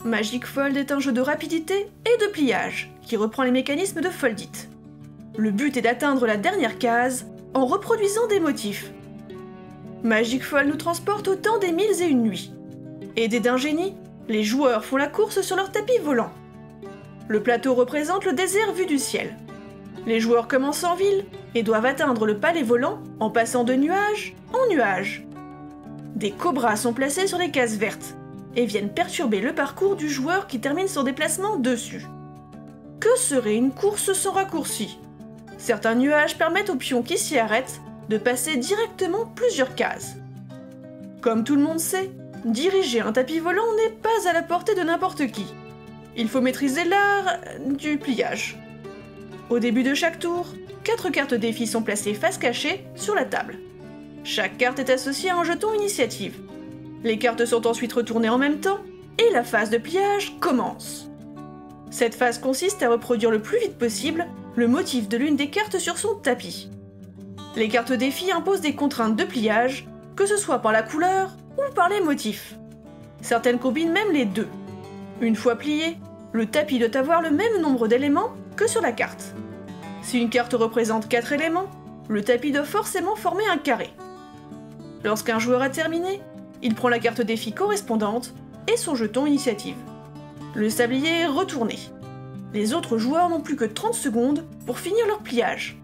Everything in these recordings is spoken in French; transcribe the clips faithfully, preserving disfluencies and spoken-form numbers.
Magic Fold est un jeu de rapidité et de pliage, qui reprend les mécanismes de Fold It. Le but est d'atteindre la dernière case en reproduisant des motifs. Magic Fold nous transporte au temps des mille et une nuits. Aidés d'un génie, les joueurs font la course sur leur tapis volant. Le plateau représente le désert vu du ciel. Les joueurs commencent en ville et doivent atteindre le palais volant en passant de nuage en nuage. Des cobras sont placés sur les cases vertes et viennent perturber le parcours du joueur qui termine son déplacement dessus. Que serait une course sans raccourci? Certains nuages permettent aux pions qui s'y arrêtent de passer directement plusieurs cases. Comme tout le monde sait, diriger un tapis volant n'est pas à la portée de n'importe qui. Il faut maîtriser l'art du pliage. Au début de chaque tour, quatre cartes défis sont placées face cachée sur la table. Chaque carte est associée à un jeton initiative. Les cartes sont ensuite retournées en même temps, et la phase de pliage commence. Cette phase consiste à reproduire le plus vite possible le motif de l'une des cartes sur son tapis. Les cartes défis imposent des contraintes de pliage, que ce soit par la couleur ou par les motifs. Certaines combinent même les deux. Une fois plié, le tapis doit avoir le même nombre d'éléments que sur la carte. Si une carte représente quatre éléments, le tapis doit forcément former un carré. Lorsqu'un joueur a terminé, il prend la carte défi correspondante et son jeton initiative. Le sablier est retourné. Les autres joueurs n'ont plus que trente secondes pour finir leur pliage.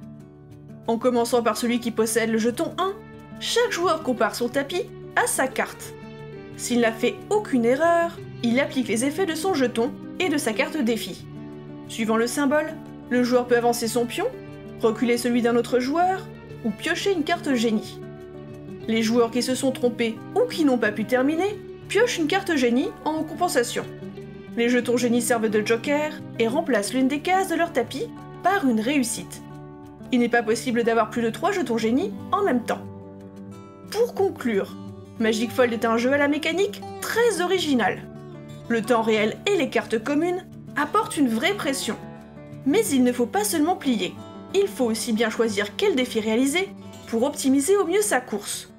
En commençant par celui qui possède le jeton un, chaque joueur compare son tapis à sa carte. S'il n'a fait aucune erreur, il applique les effets de son jeton et de sa carte défi. Suivant le symbole, le joueur peut avancer son pion, reculer celui d'un autre joueur ou piocher une carte génie. Les joueurs qui se sont trompés ou qui n'ont pas pu terminer piochent une carte génie en compensation. Les jetons génie servent de joker et remplacent l'une des cases de leur tapis par une réussite. Il n'est pas possible d'avoir plus de trois jetons génie en même temps. Pour conclure, Magic Fold est un jeu à la mécanique très original. Le temps réel et les cartes communes apportent une vraie pression. Mais il ne faut pas seulement plier, il faut aussi bien choisir quel défi réaliser pour optimiser au mieux sa course.